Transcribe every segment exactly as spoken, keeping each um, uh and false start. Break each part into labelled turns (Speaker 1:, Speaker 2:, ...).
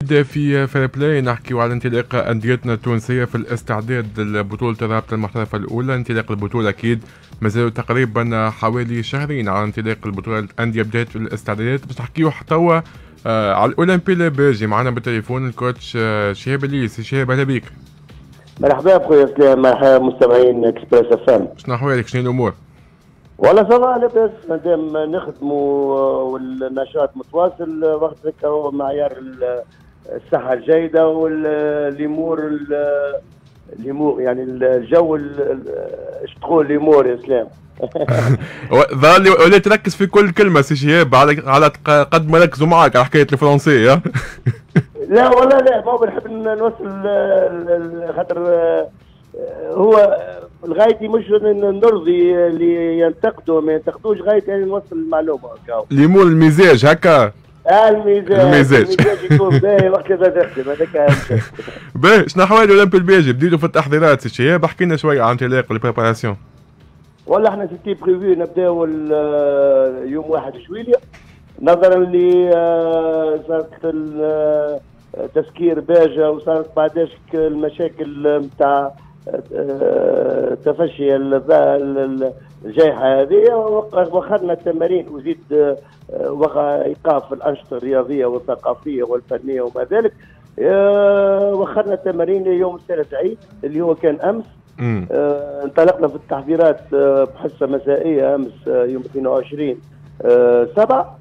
Speaker 1: في فير بلاي نحكيو على انطلاق أنديتنا التونسية في الاستعداد لبطولة الرابطة المحترفة الأولى. انطلاق البطولة أكيد مازالوا تقريبا حوالي شهرين على انطلاق البطولة. الأندية بدأت في الاستعدادات باش نحكيو توا آه على الأولمبي البلجي. معنا بالتليفون الكوتش آه شهاب اليسي. شهاب أهلا بك.
Speaker 2: مرحبا بخويا سلام، مرحبا مستمعين اكسبريس اف ام.
Speaker 1: شنو أحوالك؟ شنو الأمور؟
Speaker 2: والله سافا لاباس، مادام نخدموا والنشاط متواصل وقت هكا هو معيار الصحة الجيدة والليمور ليمور يعني الجو اش تقول ليمور يا سلام.
Speaker 1: ظل ولا تركز في كل كلمة سي شهاب على على قد ما ركزوا معاك على حكاية الفرنسية.
Speaker 2: لا والله لا، ما بنحب نوصل خاطر هو غايتي مش نرضي اللي ينتقدوا ما ينتقدوش، غايتي يعني نوصل المعلومه هكا.
Speaker 1: ليمون المزاج هكا.
Speaker 2: اه المزاج
Speaker 1: المزاج
Speaker 2: المزاج يكون باهي وقت اللي تخدم، هذاك اهم شيء.
Speaker 1: باهي شنو احوال الاولمبي البلجي؟ بديتوا في التحضيرات سي شهاب، احكي لنا شويه عن انطلاق البريباراسيون.
Speaker 2: والله احنا سيتي بريفي نبداو يوم واحد شويلية، نظرا ل صارت تسكير باجة وصارت بعداش المشاكل نتاع تفشي الجائحة هذه، وخذنا التمارين وزيد ايقاف الانشطة الرياضية والثقافية والفنية وما ذلك. وخذنا التمارين يوم الثلاث عيد اللي هو كان امس. آه، انطلقنا في التحضيرات آه، بحصة مسائية امس آه، يوم اثنين وعشرين سبعة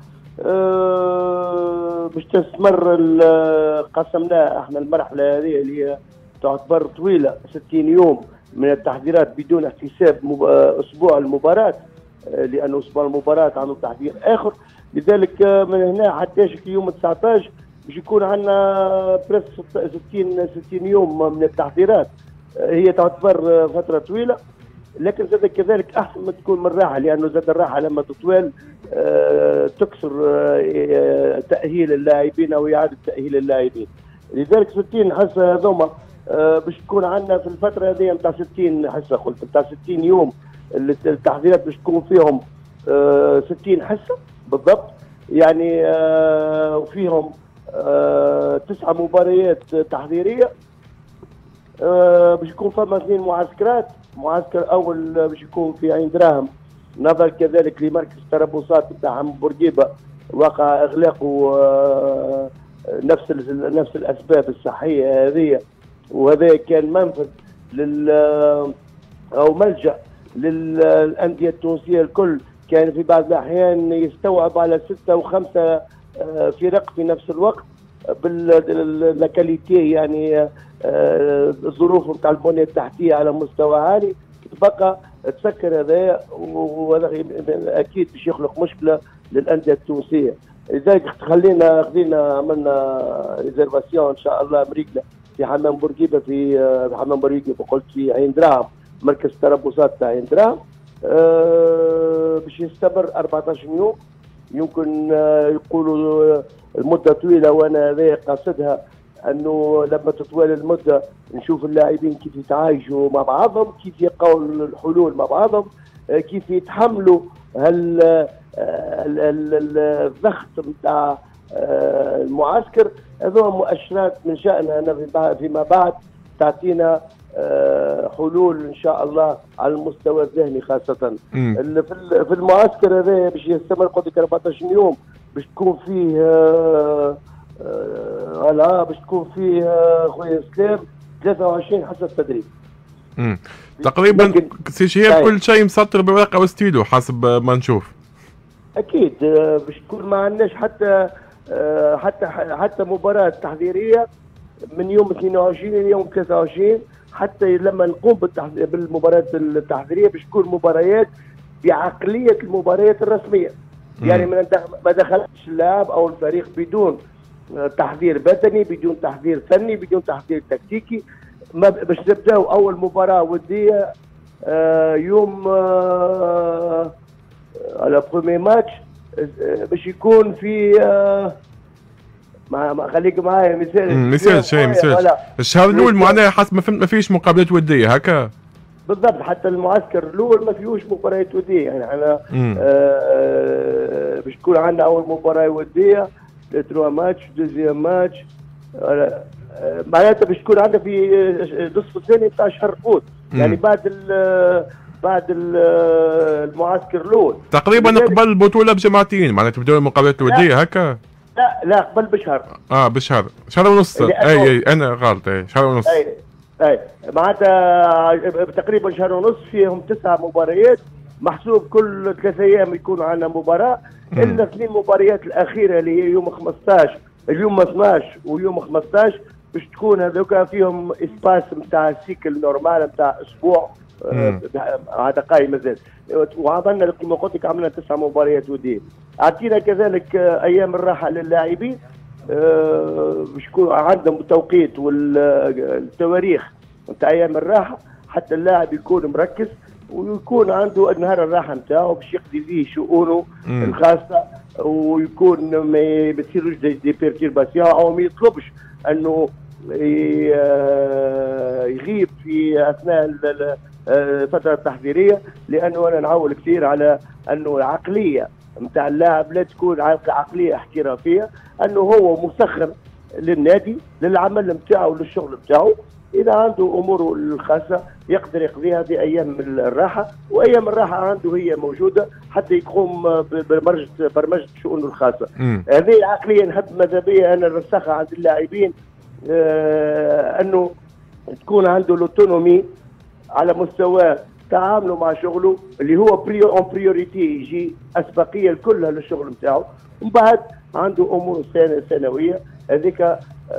Speaker 2: آه، باش تستمر. قسمنا احنا المرحلة هذه اللي هي تعتبر طويلة، ستين يوم من التحضيرات بدون احتساب اسبوع المباراة، آه، لأنه اسبوع المباراة عنده تحضير اخر. لذلك آه، من هنا حتى يوم تسعطاش باش يكون عندنا بريس ستين ستين يوم من التحضيرات. هي تعتبر فترة طويلة، لكن زاد كذلك أحسن ما تكون من الراحة، لأنه زاد الراحة لما تطول أه تكسر أه تأهيل اللاعبين أو إعادة تأهيل اللاعبين. لذلك ستين حصة هذوما أه باش تكون عندنا في الفترة هذه نتاع ستين حصة، قلت نتاع ستين يوم التحضيرات باش تكون فيهم أه ستين حصة بالضبط، يعني أه وفيهم أه تسعة مباريات تحضيرية. أه باش يكون فما اثنين معسكرات، معسكر اول باش يكون في عين دراهم، نظرا كذلك لمركز التربصات نتاع بورقيبه وقع اغلاقه أه نفس نفس الاسباب الصحيه هذه، وهذا كان منفذ لل او ملجا للانديه التونسيه الكل. كان في بعض الاحيان يستوعب على سته وخمسه أه فرق في نفس الوقت بالكاليتي، يعني الظروف نتاع البنيه التحتيه على مستوى عالي، تبقى تسكر هذا، وهذا اكيد باش يخلق مشكله للانديه التونسيه. لذلك خلينا خلينا عملنا ريزرفاسيون ان شاء الله مريكله في حمام بورقيبه، في حمام بورقيبه قلت في عين دراهم، مركز التربصات تاع عين دراهم، أه باش يستمر أربعطاش يوم. يمكن يقولوا المده طويله، وانا هذا قاصدها انه لما تطول المده نشوف اللاعبين كيف يتعايشوا مع بعضهم، كيف يلقاو الحلول مع بعضهم، كيف يتحملوا هال الضغط نتاع المعسكر. هذو مؤشرات من شأنها فيما بعد تعطينا حلول ان شاء الله على المستوى الذهني خاصه. في المعسكر هذا باش يستمر قدك أربعطاش يوم، باش تكون فيه هلا باش تكون فيه خويا سلام ثلاثة وعشرين حصة تدريب.
Speaker 1: امم تقريبا سي شهاب كل شيء مسطر بورقه وستيلو حسب ما نشوف.
Speaker 2: اكيد باش تكون ما عندناش حتى حتى حتى مباراه تحضيريه من يوم اثنين وعشرين الى يوم ثلاثة وعشرين، حتى لما نقوم بالمباريات التحضيريه باش تكون مباريات بعقليه المباريات الرسميه. مم. يعني ما دخلش اللاعب او الفريق بدون تحضير بدني، بدون تحضير فني، بدون تحضير تكتيكي. ما باش نبداو اول مباراه وديه آه يوم آه على برومي ماتش آه باش يكون في آه ما خليك معايا مثال
Speaker 1: مثال شيء مثال الشهر الاول معناها حسب ما فهمت ما فيش مقابلات وديه هكا
Speaker 2: بالضبط. حتى المعسكر الاول ما فيهوش مباريات وديه، يعني احنا آه باش تكون عندنا اول مباراه وديه، تروا ماتش، دوزيام ماتش، آه، معناتها باش تكون عندنا في النصف الثاني بتاع شهر اوت، يعني بعد ال بعد ال المعسكر الاول
Speaker 1: تقريبا قبل البطوله بجمعتين، معناتها تبداو المقابلات الوديه هكا.
Speaker 2: لا لا قبل بشهر.
Speaker 1: اه بشهر، شهر ونص. اي اي انا غلط، اي شهر ونص.
Speaker 2: اي اي معناتها تقريبا شهر ونص فيهم تسع مباريات، محسوب كل ثلاثة ايام يكون عندنا مباراه، الا اثنين مباريات الاخيره اللي هي يوم خمسطاش، اليوم اثناش ويوم خمسطاش، باش تكون هذوك فيهم اسباس نتاع السيكل نورمال نتاع اسبوع هذا قايم مازال. وعملنا كما قلت لك عملنا تسع مباريات وديه. اعطينا كذلك ايام الراحه للاعبين باش يكون عندهم التوقيت والتواريخ نتاع ايام الراحه حتى اللاعب يكون مركز ويكون عنده نهار الراحه نتاعو باش يقضي فيه شؤونه الخاصه، ويكون ما بتصيرش دي بيرتيرباسيون او ما يطلبش انه يغيب في اثناء الفتره التحضيريه، لانه انا نعول كثير على انه العقليه نتاع اللاعب لا تكون عقليه احترافيه، انه هو مسخر للنادي للعمل نتاعو للشغل نتاعو، اذا عنده اموره الخاصه يقدر يقضيها في ايام الراحه، وايام الراحه عنده هي موجوده حتى يقوم ببرمجه برمجه شؤونه الخاصه. هذه العقليه نحب ماذا بيا انا نرسخها عند اللاعبين، آه انه تكون عنده الاوتونومي على مستوى تعامله مع شغله اللي هو بريو اون بريوريتي، يجي اسبقيه كلها للشغل نتاعو، ومن بعد عنده امور ثانويه هذيك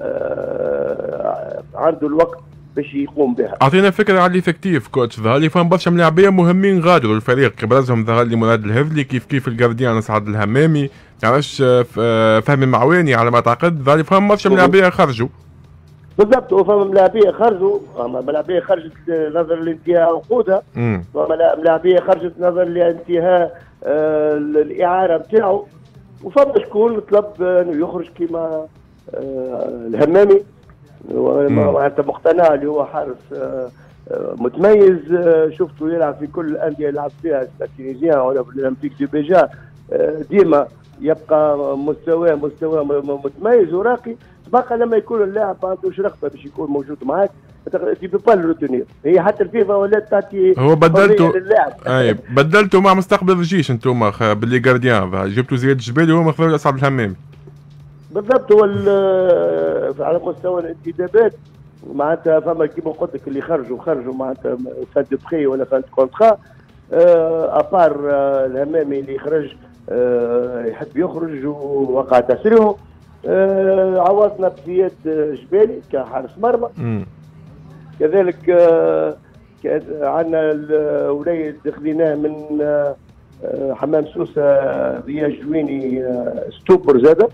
Speaker 2: آه عنده الوقت باش يقوم بها.
Speaker 1: اعطينا فكره على الافكتيف كوتش. ظهر لي فهم برشا ملاعبيه مهمين غادروا الفريق، ابرزهم ظهر لي مراد الهذلي، كيف كيف الجارديان سعد الهمامي، تعرفش فهمي معواني على ما اعتقد، ظهر لي فهم برشا ملاعبيه خرجوا.
Speaker 2: بالضبط، وفما ملاعبيه خرجوا، ملاعبيه خرجت نظرا لانتهاء عقودها، وفما ملاعبيه خرجت نظرا لانتهاء آه الاعاره نتاعو، وفما شكون طلب انه يخرج كيما آه الهمامي وانت مقتنع اللي هو حارس آه متميز، آه شفته يلعب في كل الانديه اللي لعب فيها التونسيين ولا في الاولمبيك دو بيجا، آه ديما يبقى مستواه مستوى متميز وراقي. تبقى لما يكون اللاعب ما عندوش رغبه باش يكون موجود معاك تي بو با روتونير، هي حتى الفيفا ولات تعطي
Speaker 1: هو بدلته للاعب. اي بدلته مع مستقبل الجيش انتم باللي جارديان، جبتوا زياد الجبالي وهو مخذوا اصعب الهمامي.
Speaker 2: بالضبط، هو على مستوى الانتدابات معناتها فما كيما قلت لك اللي خرجوا خرجوا معناتها فان دو بخي ولا فان دو كونترا، ابار الهمامي اللي خرج أه يحب يخرج ووقع تسريحه. أه عوضنا بزياد جبالي كحارس مرمى، كذلك أه عندنا الوليد خذيناه من أه حمام سوسه ضياء جويني أه ستوبر زاده.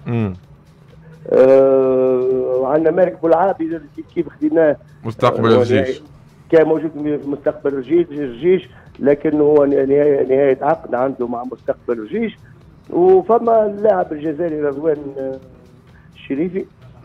Speaker 2: أه وعندنا مالك بولعابي كيف خذيناه
Speaker 1: مستقبل الجيش،
Speaker 2: كان موجود في مستقبل الجيش، لكن هو نهايه نهايه عقد عنده مع مستقبل الجيش. وفما اللاعب الجزائري رضوان الشريفي،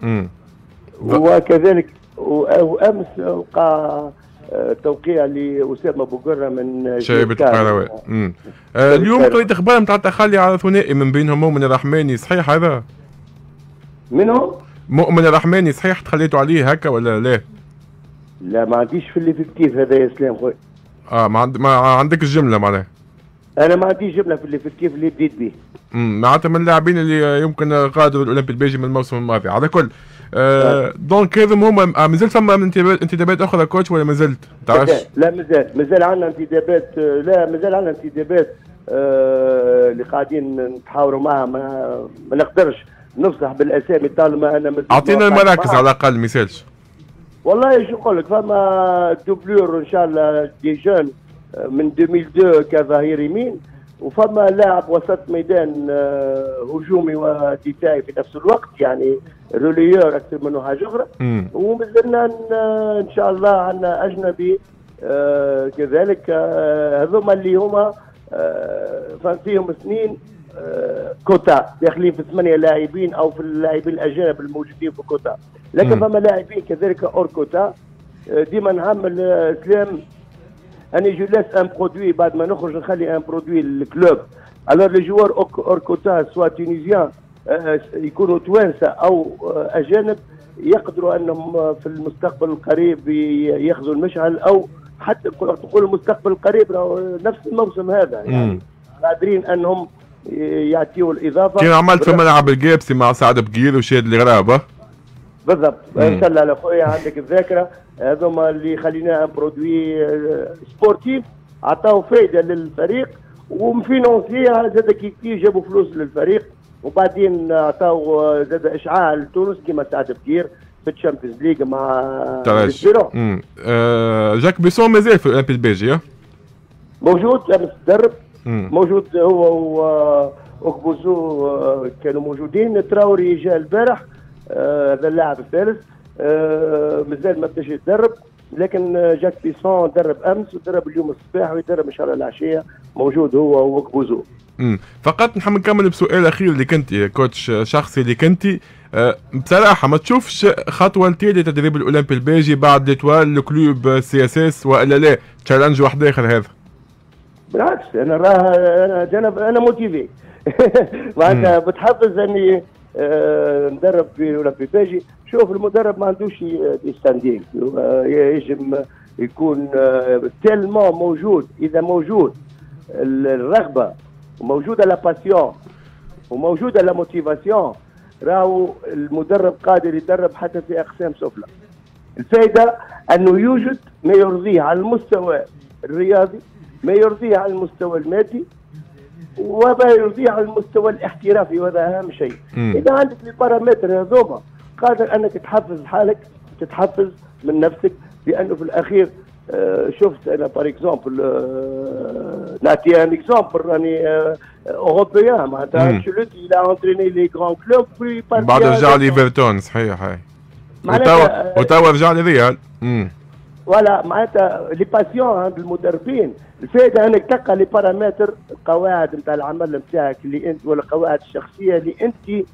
Speaker 2: وكذلك وامس وقع توقيع لاسامه بوقره من
Speaker 1: شايبه القروي. آه اليوم قريت اخبار نتاع تخلي على ثنائي من بينهم مؤمن الرحماني، صحيح هذا؟
Speaker 2: منهم؟
Speaker 1: مؤمن الرحماني، صحيح تخليتوا عليه هكا ولا لا؟
Speaker 2: لا ما عنديش في الافكتيف هذا يا اسلام خويا.
Speaker 1: اه ما, عند... ما عندك الجمله معناها؟
Speaker 2: انا ما عنديش جمله في الافكتيف اللي بديت به.
Speaker 1: امم معناتها من اللاعبين اللي يمكن غادروا الاولمبي البيجي من الموسم الماضي على كل. آه دونك هذم هما. مازال ثم انتدابات اخرى كوتش ولا مازلت؟ تعرفش؟
Speaker 2: لا مازال مازال عندنا انتدابات، لا مازال عندنا انتدابات آه اللي قاعدين نتحاوروا معها، ما, ما نقدرش نفصح بالاسامي طالما انا مازال.
Speaker 1: اعطينا المراكز على الاقل ما يسالش.
Speaker 2: والله شو نقول لك، فما دوبلور ان شاء الله دي جون من ألفين واثنين كظهير يمين، وفما لاعب وسط ميدان هجومي ودفاعي في نفس الوقت، يعني روليور اكثر منه حاجه اخرى. ومازلنا ان شاء الله عندنا اجنبي آه كذلك، هذوما آه اللي هما آه فيهم اثنين آه كوتا داخلين في ثمانيه لاعبين او في اللاعبين الاجانب الموجودين في كوتا، لكن فما لاعبين كذلك اور كوتا. آه ديما نعمل آه اسلام اني جو لاس ان برودوي بعد ما نخرج نخلي ان برودوي للكلوب. الوغ لي جوار اور كوتا سوا تونيزيان آه يكونوا توانسه او آه اجانب، يقدروا انهم في المستقبل القريب ياخذوا المشعل، او حتى تقول المستقبل القريب نفس الموسم هذا يعني قادرين انهم يعطيوا الاضافه.
Speaker 1: كان عملت في ملعب الجابسي مع سعد بقير وشاد الغرابه
Speaker 2: بالضبط. ان شاء الله على خويا عندك الذاكره، هذوما اللي خليناها برودوي سبورتيف عطاو فائده للفريق ومفينونسيها زاد كي كي جابوا فلوس للفريق، وبعدين عطاو زاد اشعاع لتونس كيما سعد بكير في الشامبيونز ليج مع
Speaker 1: البيرون. آه جاك بيسون مازال في الاولمبي البيجي
Speaker 2: موجود امس تدرب، موجود هو وكبوزو كانوا موجودين. تراوري جاء البارح هذا اللاعب الثالث مازال ما بداش يتدرب، لكن جاك بيسون درب امس ودرب اليوم الصباح ويدرب ان شاء الله العشيه، موجود هو وكبوزو.
Speaker 1: امم فقط نحب نكمل بسؤال اخير اللي كنت كوتش شخصي اللي كنت أه بصراحه ما تشوفش خطوه لتالي تدريب الاولمبي البيجي بعد ليتوال الكلوب سي اس اس والا لا تشالنج واحد اخر هذا؟
Speaker 2: بالعكس انا راه انا انا, أنا موتيفي معناتها بتحفز اني أه ندرب في الاولمبي البيجي. شوف المدرب ما عندوش ستاندينغ، يجب يكون تيلمون موجود. اذا موجود الرغبه وموجوده لا باسيون وموجوده لا موتيفاسيون، راهو المدرب قادر يدرب حتى في اقسام سفلى. الفائده انه يوجد ما يرضيه على المستوى الرياضي، ما يرضيه على المستوى المادي، وما يرضيه على المستوى الاحترافي، وهذا اهم شيء. اذا عندك البارامتر هذوما قادر انك تحفز حالك، تتحفز من نفسك، لانه في الاخير آه شفت انا بار اكزومبل آه نعطي ان اكزومبل راني آه اوروبيان معناتها انشيلوتي الى انتريني لي غران كلوب في
Speaker 1: بعد رجع ليفرتون. صحيح هاي وتوا وتوا رجع لريال. امم
Speaker 2: ولا معناتها لي باسيون عند المدربين. الفائده انك تلقى لي بارامتر القواعد نتاع العمل نتاعك اللي انت ولا القواعد الشخصيه اللي انت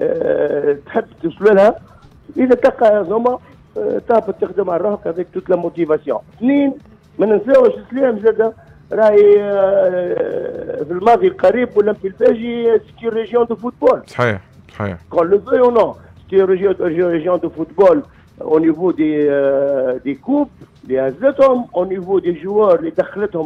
Speaker 2: أه تحب توصل لها. اذا تلقى هذوما أه تهبط تخدم على روحك هذيك توت لا موتيفاسيون. اثنين ما ننساوش سلام زاد راهي أه في الماضي القريب اولمبي الباجي سيتي ريجيون دو فوتبول.
Speaker 1: صحيح صحيح.
Speaker 2: كون لو فيو نو سيتي ريجيون دو فوتبول au niveau des euh, des coupes اللي هزتهم، au niveau des joueurs اللي دخلتهم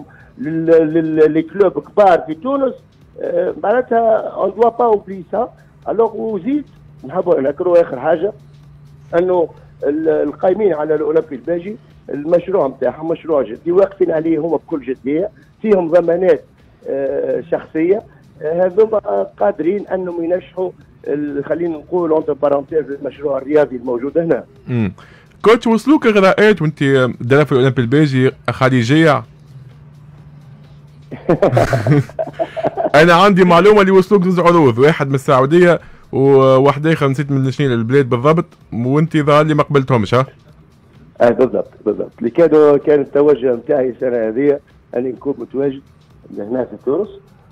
Speaker 2: للي كلوب كبار في تونس. أه معناتها on doit pas oublier ça. alors وزيد نحبوا نذكروا اخر حاجه انه القائمين على الاولمبي الباجي المشروع نتاعهم مشروع جدي واقفين عليه هما بكل جديه، فيهم ضمانات أه شخصيه. هذوما أه قادرين انهم ينجحوا خلينا نقول اونتر بارونتيز المشروع الرياضي الموجود هنا.
Speaker 1: امم كوتش وصلوك غرائات وانت دايره في الاولمبي الباجي خارجيه؟ انا عندي معلومه اللي وصلوك زوج عروض، واحد من السعوديه وواحد اخر نسيت من شنو البلاد بالضبط، وانت ظهر لي ما قبلتهمش. ها؟
Speaker 2: اه بالضبط بالضبط. اللي كانوا كان التوجه نتاعي السنه هذه اني نكون متواجد هنا في تونس.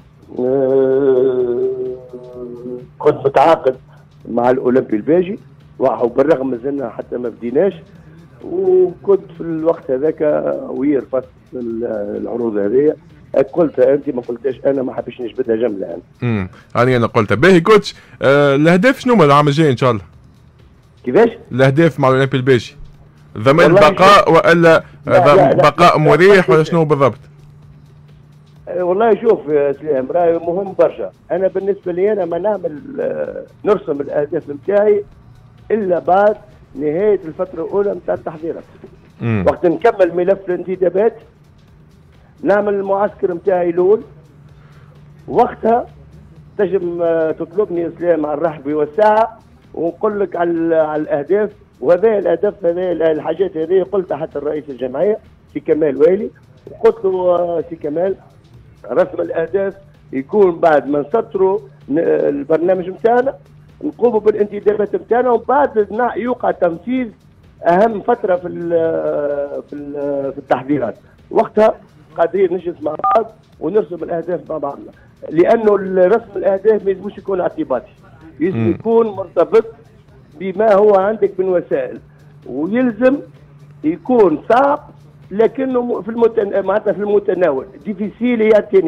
Speaker 2: أه كنت متعاقد مع الاولمبي الباجي وبالرغم ما زلنا حتى ما بديناش، وكنت في الوقت هذاك وير فصل العروض هذه. قلتها انت ما قلتهاش انا، ما حبيتش نجبدها جمله انا.
Speaker 1: امم هاني انا قلتها. باهي كوتش آه الاهداف شنو هما العام الجاي ان شاء الله؟
Speaker 2: كيفاش؟
Speaker 1: الاهداف مع الاولمبي الباجي ضمن البقاء والا بقاء مريح ولا شنو بالضبط؟
Speaker 2: والله شوف يا سلام راهي مهم برشا. انا بالنسبه لي انا ما نعمل نرسم الاهداف نتاعي الا بعد نهايه الفتره الاولى نتاع التحضيرات. وقت نكمل ملف الانتدابات نعمل المعسكر نتاعي الاول، وقتها تجم تطلبني اسلام على الرحب والساعه ونقول لك على على الاهداف. وهذه الاهداف هذه الحاجات هذه قلتها حتى الرئيس الجمعيه سي كمال والي، وقلت له سي كمال رسم الاهداف يكون بعد ما نسطروا البرنامج نتاعنا نقوموا بالانتدابات نتاعنا، ومن بعد يوقع تنفيذ اهم فتره في ال في ال في التحضيرات. وقتها قادرين نجلس مع بعض ونرسم الاهداف مع بعضنا، لانه رسم الاهداف ما يلزمش يكون اعتباطي، يلزم يكون مرتبط بما هو عندك من وسائل، ويلزم يكون صعب لكنه في المتن... معناتها في المتناول. ديفيسيل هي اتينيابل.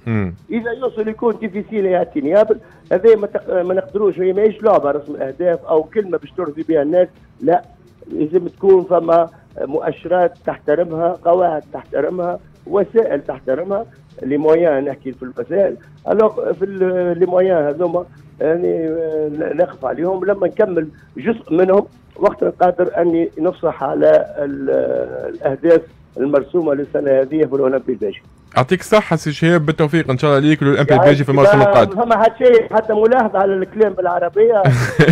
Speaker 1: مم.
Speaker 2: اذا يوصل يكون ديفيسيل ياتينيابل، هذا ما, تق... ما نقدروش، هي ماهيش لعبه رسم الاهداف او كلمه باش ترضي بها الناس، لا لازم تكون فما مؤشرات تحترمها، قواعد تحترمها، وسائل تحترمها. لي مويان نحكي في الوسائل، الوغ في لي مويان هذوما يعني نقف عليهم لما نكمل جزء منهم وقت قادر اني نفصح على الاهداف المرسومه للسنه هذه في الاولمبي الباجي.
Speaker 1: يعطيك الصحة سي شهاب، بالتوفيق ان شاء الله ليك وللاولمبي الباجي في الموسم القادم.
Speaker 2: فما حتى شيء حتى ملاحظة على الكلام بالعربية.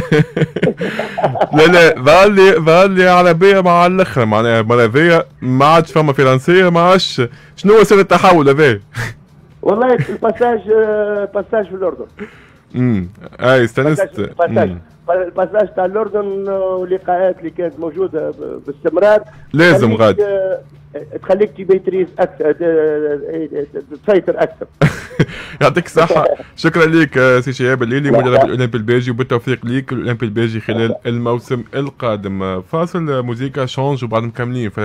Speaker 1: لا لا ظهر لي ظهر لي عربية مع الاخر، معناها المرة هذيا ما عادش فما فرنسية، ما عادش شنو هو سر التحول هذا؟
Speaker 2: والله الباساج باساج في الأردن.
Speaker 1: امم اي استانست.
Speaker 2: الباساج الباساج تاع الأردن واللقاءات اللي كانت موجودة باستمرار
Speaker 1: لازم غادي
Speaker 2: تخليك تبيتريز اكثر، تسيطر اكثر.
Speaker 1: يعطيك الصحة، شكرا لك سي شهاب الليلي مدرب الاولمبي الباجي، وبالتوفيق ليك الاولمبي الباجي خلال الموسم القادم. فاصل موزيكا شونج وبعد مكملين.